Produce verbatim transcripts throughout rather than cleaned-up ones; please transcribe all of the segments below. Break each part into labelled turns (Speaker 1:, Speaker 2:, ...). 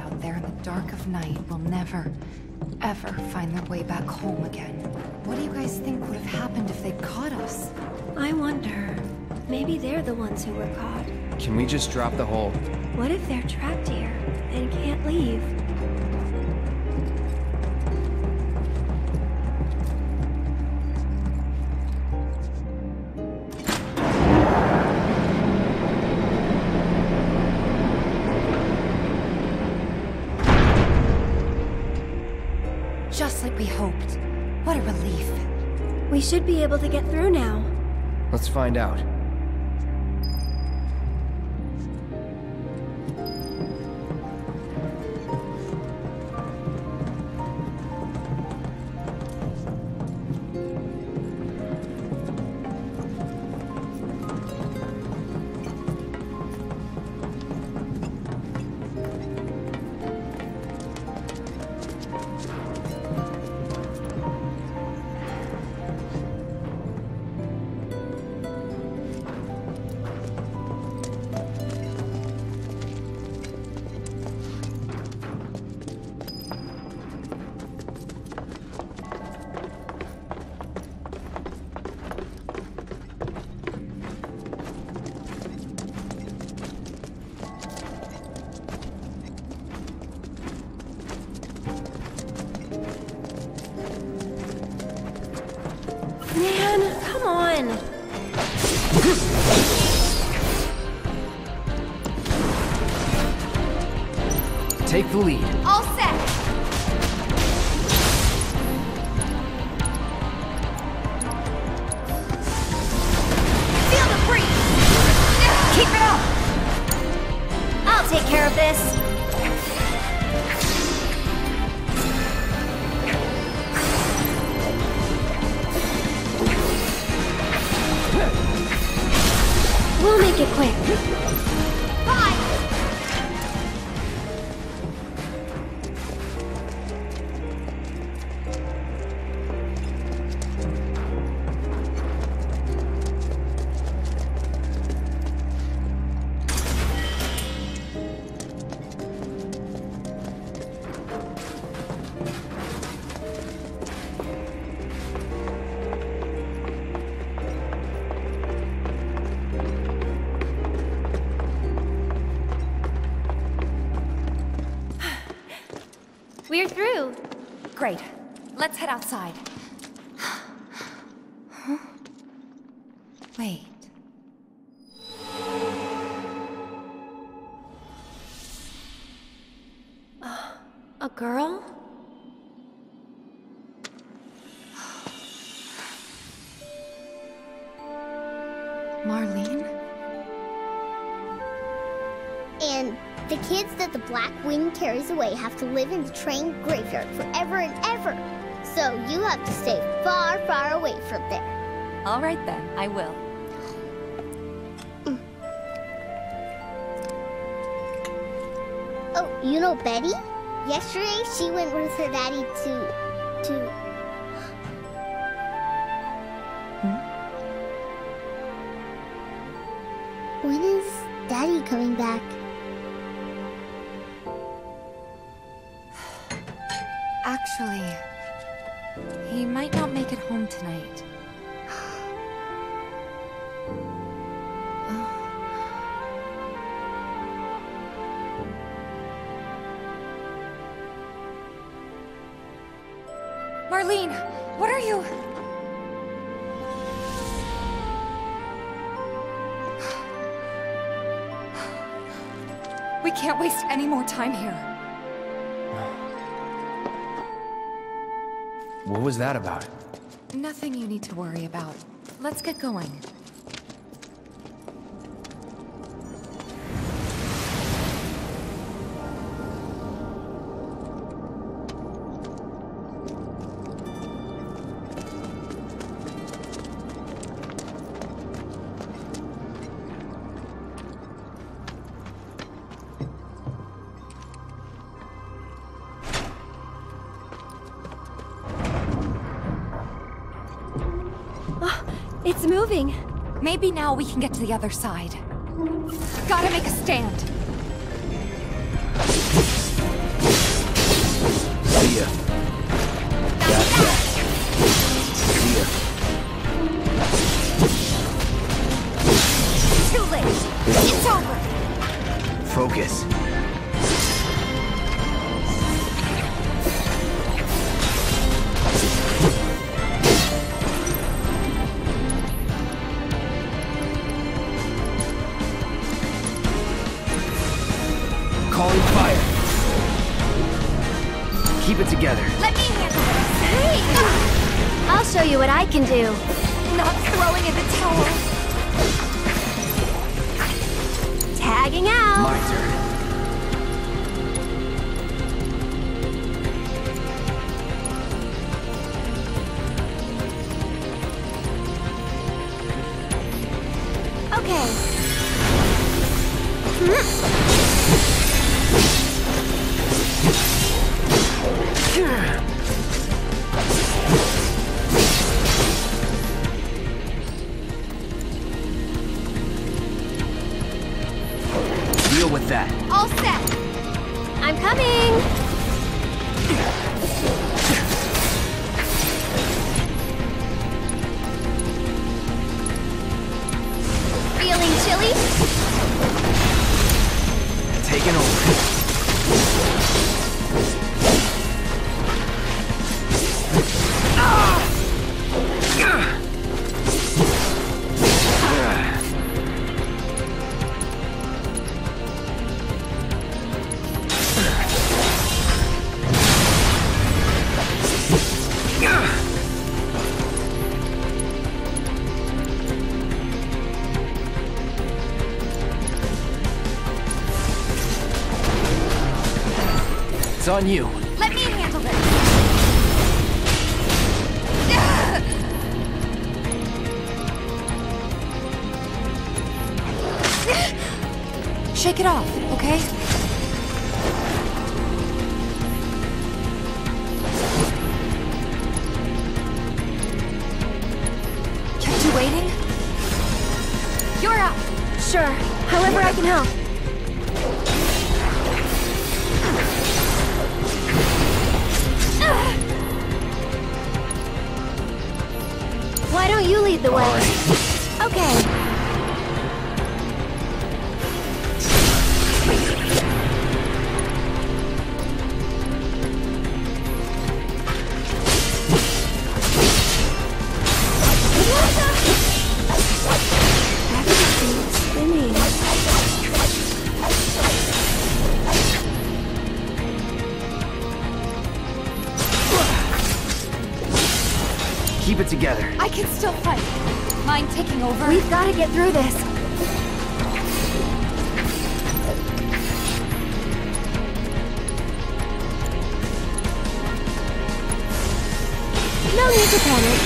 Speaker 1: out there in the dark of night will never, ever find their way back home again. What do you guys think would have happened if they'd caught us?
Speaker 2: I wonder. Maybe they're the ones who were caught.
Speaker 3: Can we just drop the whole...
Speaker 2: What if they're trapped here and can't leave?
Speaker 1: Just like we hoped. What a relief.
Speaker 2: We should be able to get through now.
Speaker 3: Let's find out.
Speaker 2: Man, come on!
Speaker 3: Take the lead.
Speaker 1: All set! Feel the breeze! Keep it up!
Speaker 2: I'll take care of this. We'll make it quick.
Speaker 1: Bye!
Speaker 2: We're through.
Speaker 1: Great. Let's head outside. Huh? Wait.
Speaker 2: Uh, a girl?
Speaker 1: Marlene?
Speaker 4: And the kids that the Black Wing carries away have to live in the train graveyard forever and ever. So you have to stay far, far away from there.
Speaker 1: All right then, I will.
Speaker 4: Mm. Oh, you know Betty? Yesterday she went with her daddy to... to...
Speaker 1: Hmm?
Speaker 4: When is Daddy coming back?
Speaker 1: Actually, he might not make it home tonight. Marlene, what are you? We can't waste any more time here.
Speaker 3: What was that about?
Speaker 1: Nothing you need to worry about. Let's get going.
Speaker 2: It's moving.
Speaker 1: Maybe now we can get to the other side. Gotta make a stand.
Speaker 3: Keep it together.
Speaker 1: Let me handle this.
Speaker 2: Hey! I'll show you what I can do.
Speaker 1: Not throwing in the towel.
Speaker 2: Tagging out.
Speaker 3: My turn.
Speaker 2: Okay.
Speaker 3: Deal with that.
Speaker 1: All set.
Speaker 2: I'm coming.
Speaker 1: Feeling chilly?
Speaker 3: Taking over. It's on you.
Speaker 1: Let me handle this. Shake it off, okay? Kept you waiting? You're up.
Speaker 2: Sure. However I can help. Why don't you lead the way?
Speaker 3: All right.
Speaker 2: Okay. Everything's spinning.
Speaker 3: Keep it together.
Speaker 1: I can still fight. Mind taking over?
Speaker 2: We've got to get through this. No need to panic.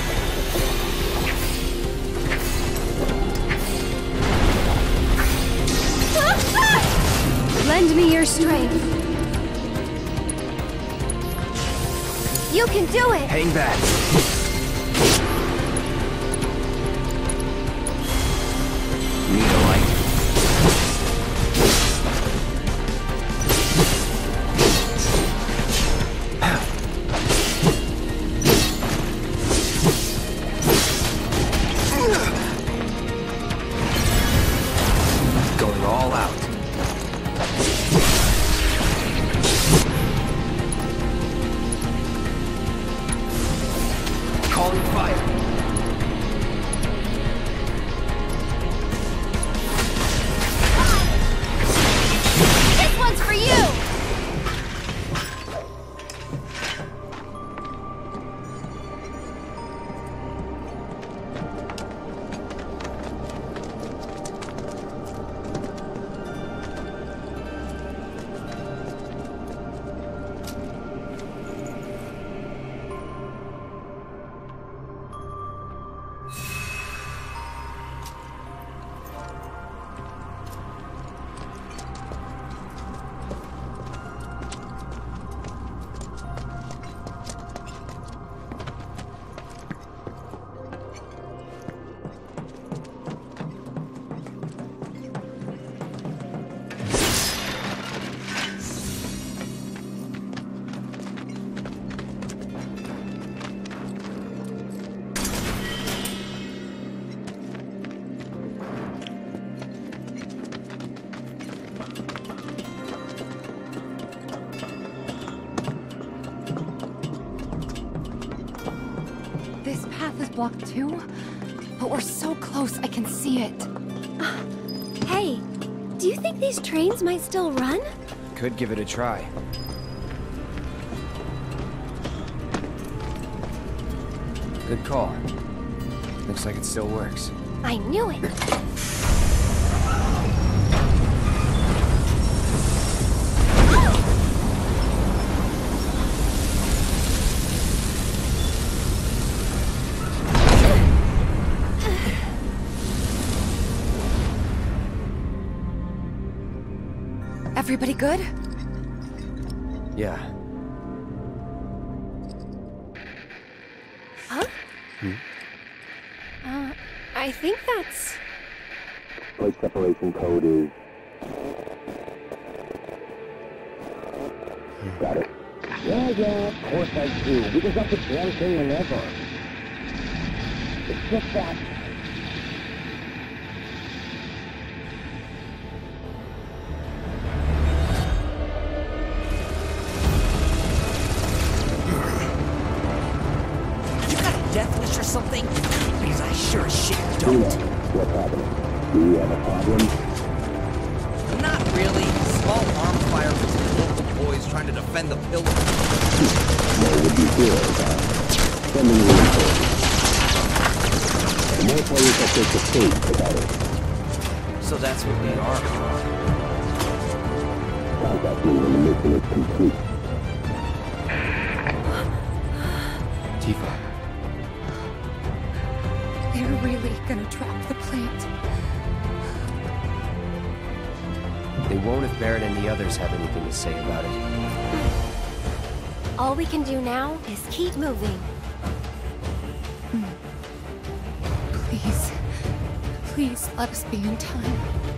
Speaker 2: Lend me your strength. You can do it!
Speaker 3: Hang back. Need a light? Going all out. Calling fire.
Speaker 1: This one's for you! This path is blocked too, but we're so close I can see it.
Speaker 2: Hey, do you think these trains might still run?
Speaker 3: Could give it a try. Good call. Looks like it still works.
Speaker 2: I knew it!
Speaker 1: Everybody good?
Speaker 3: Yeah.
Speaker 2: Huh?
Speaker 3: Hmm?
Speaker 2: Uh, I think that's...
Speaker 5: Plate separation code is... Got it. Yeah, yeah, of course I do. Because that's the damn thing whenever. It's just that...
Speaker 6: Death wish or something? Because I sure as shit don't.
Speaker 5: What's happening? Do you have a problem?
Speaker 6: Not really. Small arm fire from some local boys trying to defend the pillar.
Speaker 5: What would you feel about sending reinforcements? The more players that take the state, the better.
Speaker 3: So that's what we are.
Speaker 5: Contact me when the mission is complete.
Speaker 3: Tifa.
Speaker 1: They're really gonna drop the plate.
Speaker 3: They won't if Barrett and the others have anything to say about it.
Speaker 2: All we can do now is keep moving.
Speaker 1: Please. Please let us be in time.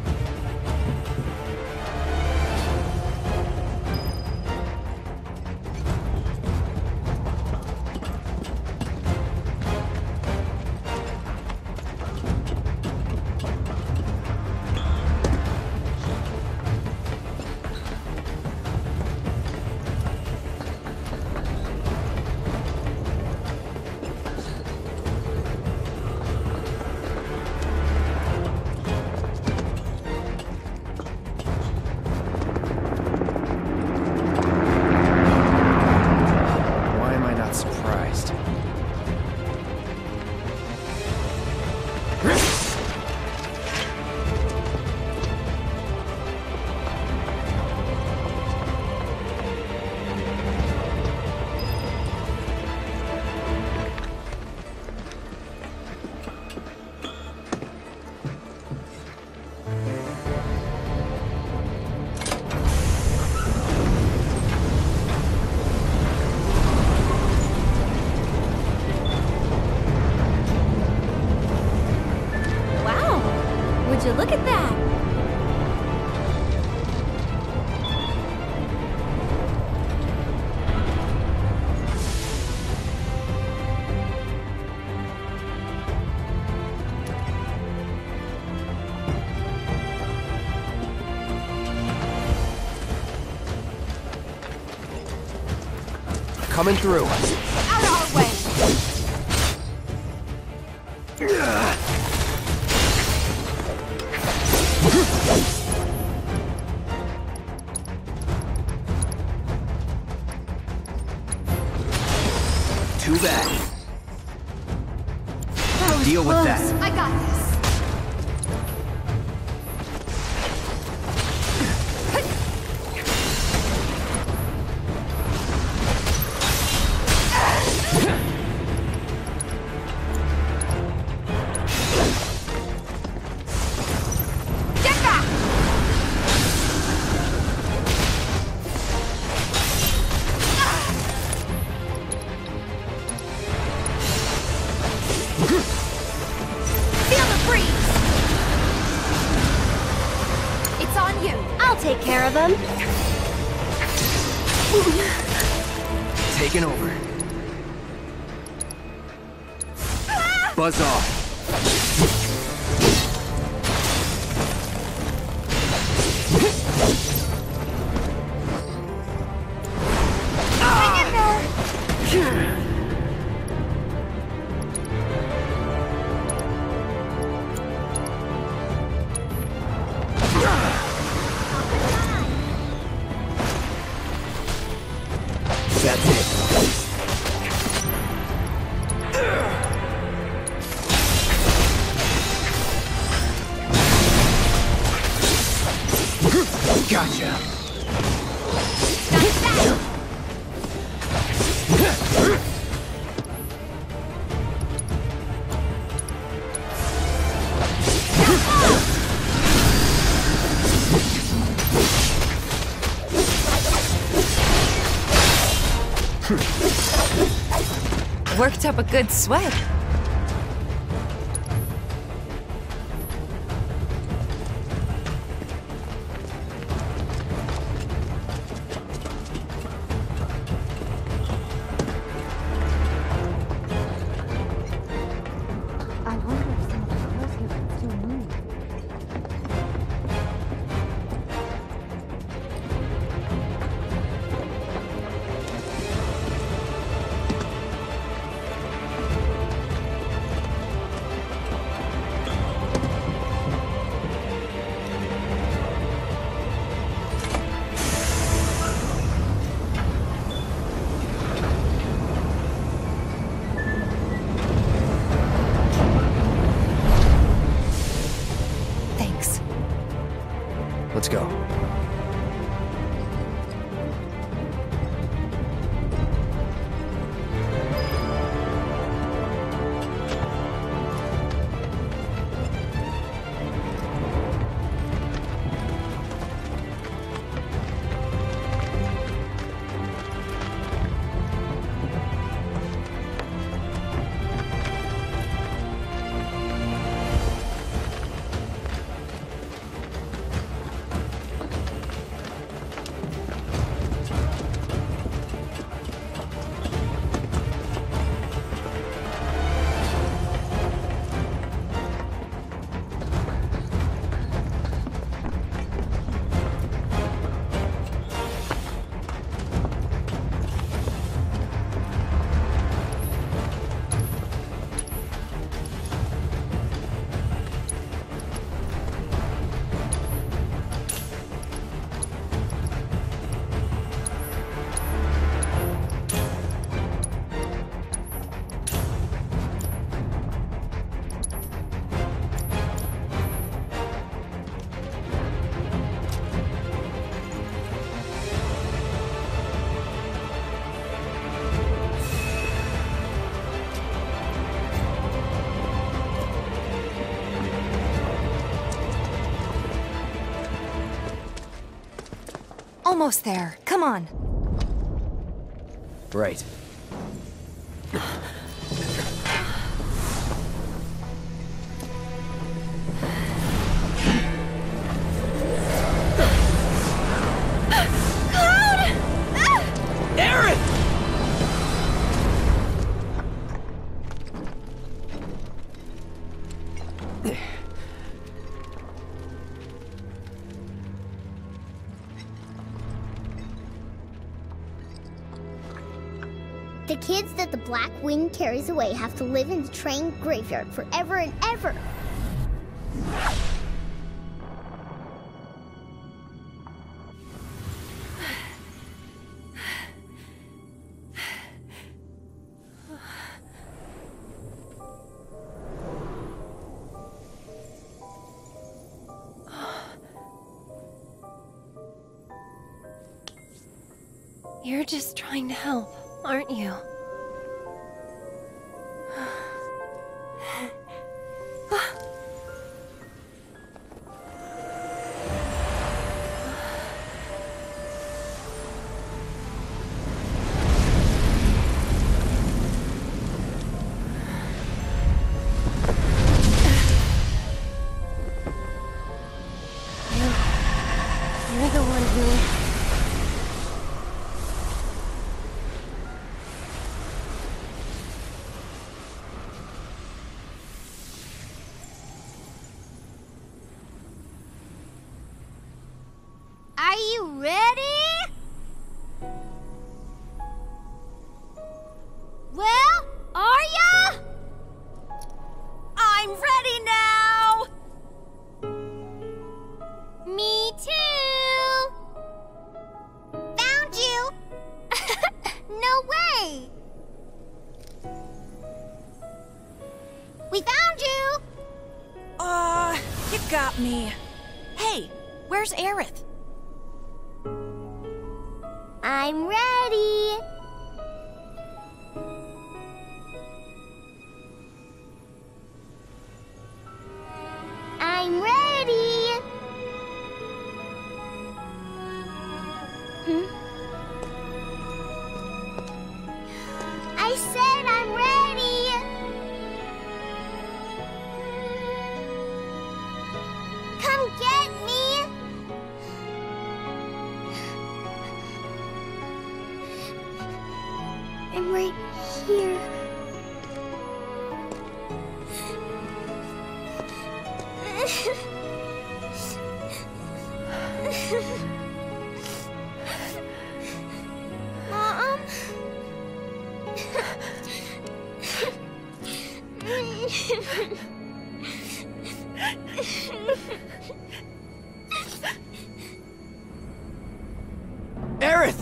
Speaker 2: Would you look at that?
Speaker 3: Coming through.
Speaker 1: Out of our way!
Speaker 3: Too bad.
Speaker 1: That was
Speaker 3: Deal with
Speaker 1: close.
Speaker 3: that.
Speaker 1: I got this. Get back! Feel the freeze! It's on you.
Speaker 2: I'll take care of him.
Speaker 3: Taking over. Buzz off.
Speaker 1: Hang in there!
Speaker 3: That's it.
Speaker 1: Worked up a good sweat. I wonder if some of the girls here can still move. Thanks.
Speaker 3: Let's go.
Speaker 1: Almost there. Come on.
Speaker 3: Right.
Speaker 6: Aaron!
Speaker 4: The kids that the Black Wind carries away have to live in the train graveyard forever and ever.
Speaker 2: You're just trying to help, aren't you? You, you're the one who...
Speaker 4: Are you ready? Well, are ya? I'm ready now! Me too! Found you! No way! We found you!
Speaker 7: Uh, you got me. Hey, where's Aerith?
Speaker 4: I'm ready! I'm ready! Hmm?
Speaker 2: I'm right here.
Speaker 4: Mom?
Speaker 3: Aerith!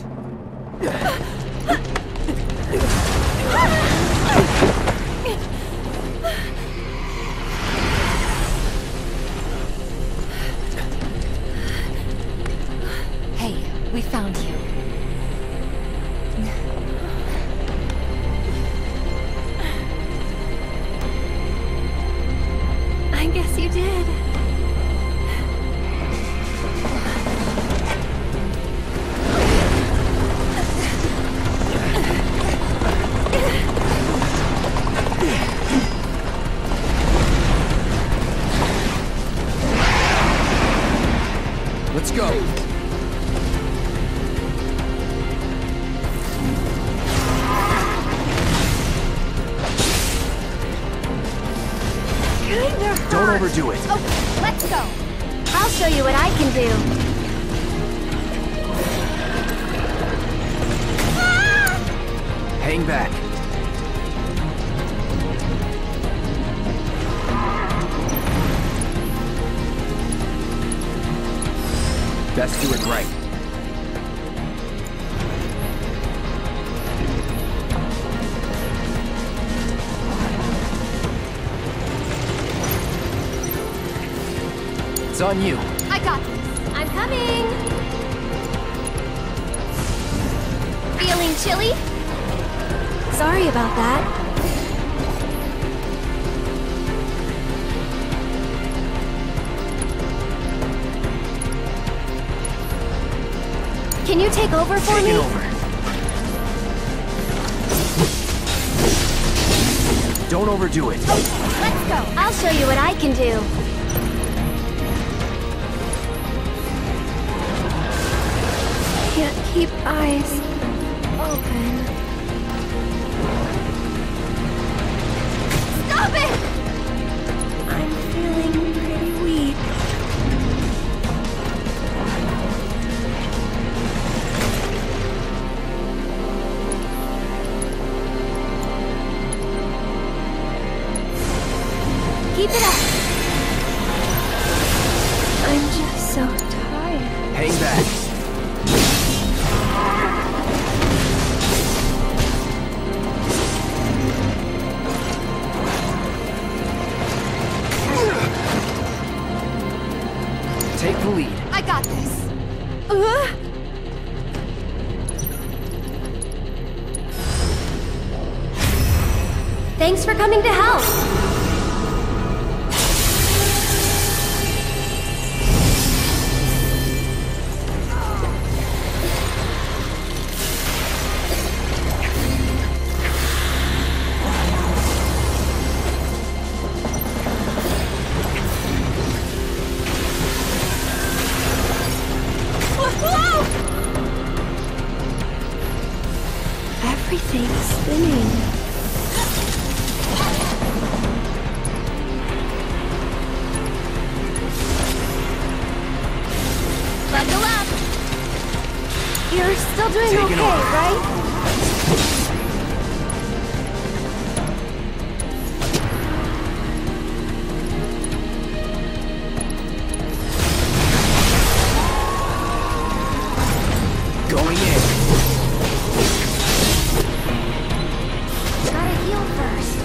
Speaker 1: Hey, we found you.
Speaker 2: I guess you did.
Speaker 3: Let's go.
Speaker 2: Kinda hurt.
Speaker 3: Don't overdo it.
Speaker 4: Okay, let's go.
Speaker 2: I'll show you what I can do.
Speaker 3: Hang back. Best do it right. It's on you.
Speaker 4: I got this.
Speaker 2: I'm coming.
Speaker 4: Feeling chilly?
Speaker 2: Sorry about that. Can you take over for
Speaker 3: Take
Speaker 2: me?
Speaker 3: it over. Don't overdo it.
Speaker 4: Let's go.
Speaker 2: I'll show you what I can do. Can't keep eyes open.
Speaker 4: Stop it!
Speaker 2: I'm feeling pretty weak. Keep it up. I'm just so tired.
Speaker 3: Hang back. Take the lead.
Speaker 4: I got this.
Speaker 2: Uh. Thanks for coming to help. Everything's spinning.
Speaker 4: Buckle up.
Speaker 2: You're still doing
Speaker 3: Take it
Speaker 2: okay,
Speaker 3: over.
Speaker 2: right?
Speaker 3: Going in.
Speaker 2: Gotta heal first.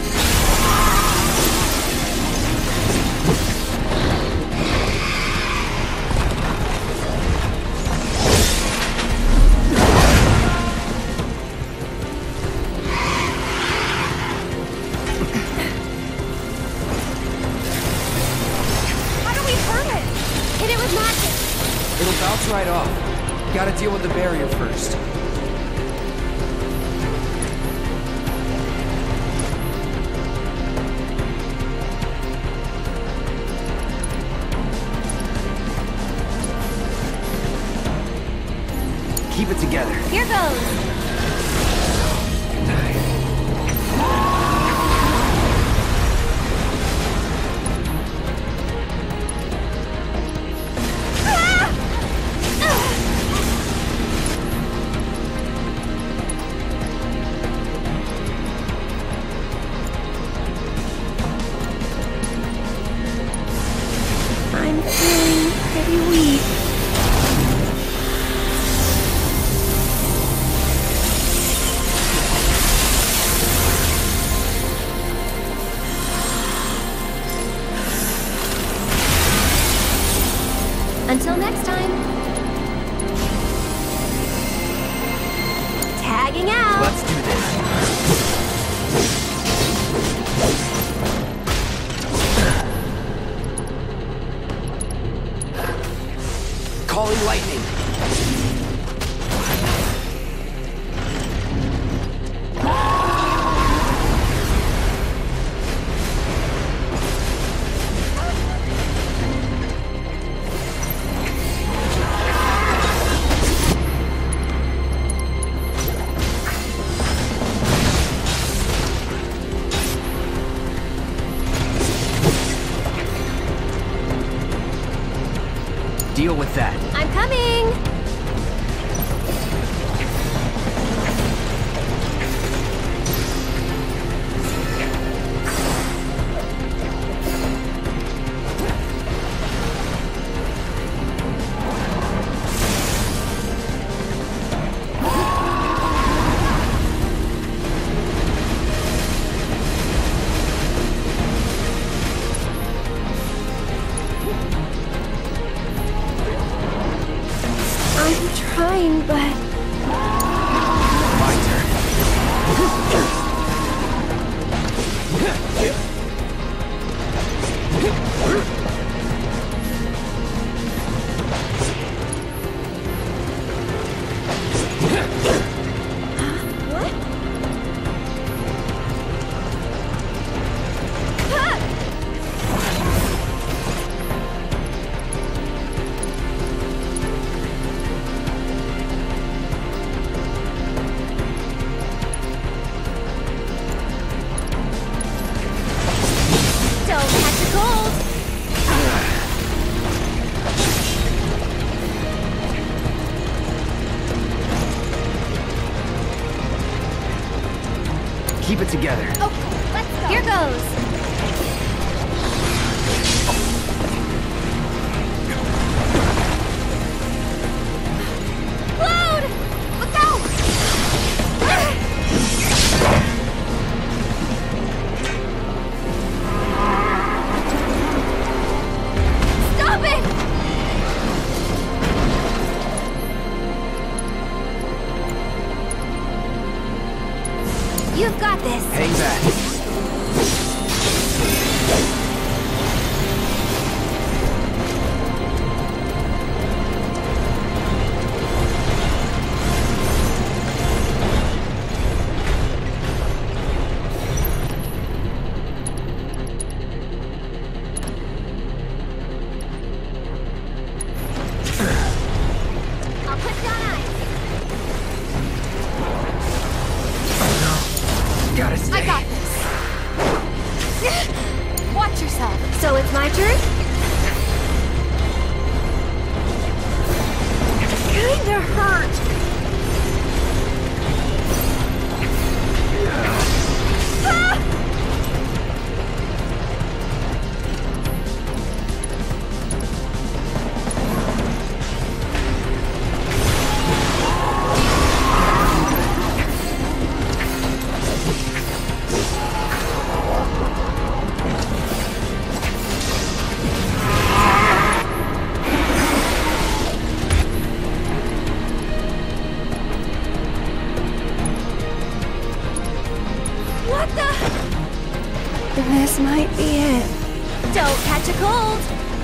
Speaker 2: Tagging out.
Speaker 3: Let's do this. Calling lightning. Deal with that.
Speaker 2: I'm coming! I'm trying, but...
Speaker 3: My turn.
Speaker 2: What? Don't catch a cold!
Speaker 3: Keep it together.
Speaker 2: Okay, let's go. Here goes. Load! Look out! Stop it! You've got this.
Speaker 3: Hang back.
Speaker 4: I'll put down ice.
Speaker 3: Gotta stay.
Speaker 2: I got this. Watch yourself. So it's my turn? Kinda hurt. Ah! What the? This might be it. Don't catch a cold.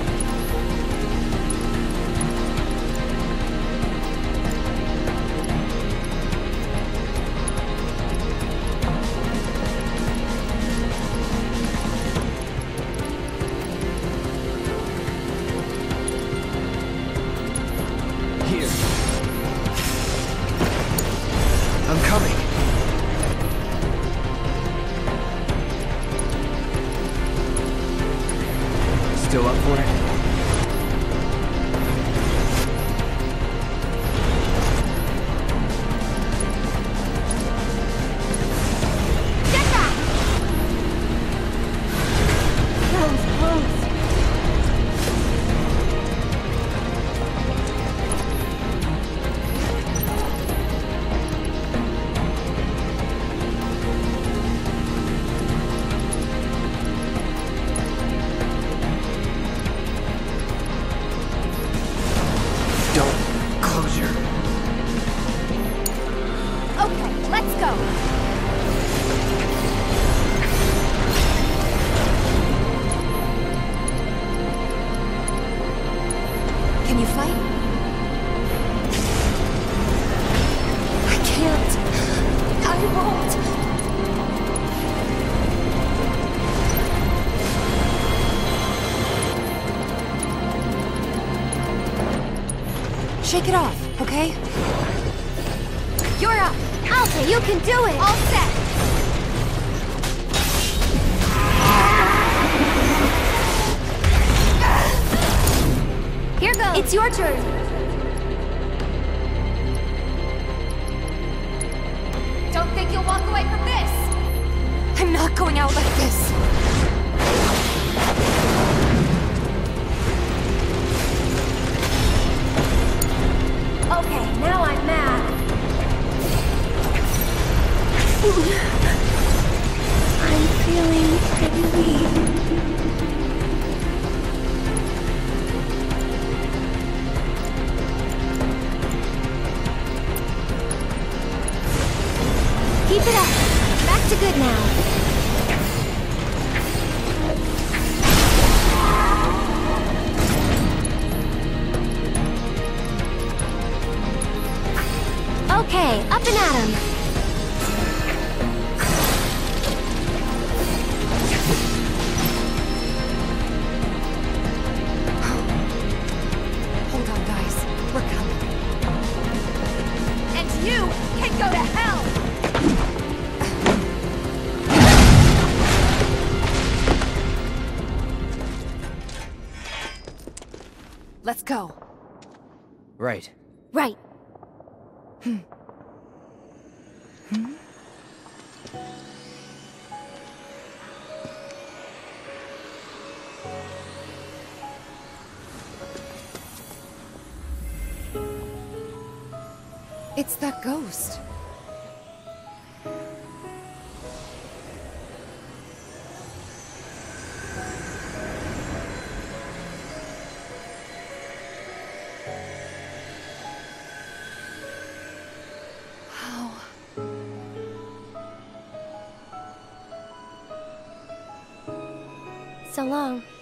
Speaker 3: Here. I'm coming. Still up for
Speaker 2: Let's go!
Speaker 1: Can you fight?
Speaker 2: I can't. I won't.
Speaker 1: Shake it off, okay?
Speaker 2: You're up. Alta, you can do it. All set. Here goes. It's your turn. Don't think you'll walk away from this.
Speaker 1: I'm not going out like this.
Speaker 2: Okay, now I'm mad. I'm feeling pretty weak. Keep it up. Back to good now. Okay, up and at 'em.
Speaker 1: Hold on, guys. We're coming.
Speaker 2: And you can go to hell!
Speaker 1: Let's go.
Speaker 3: Right.
Speaker 2: Right.
Speaker 1: It's that ghost. How?
Speaker 2: So long.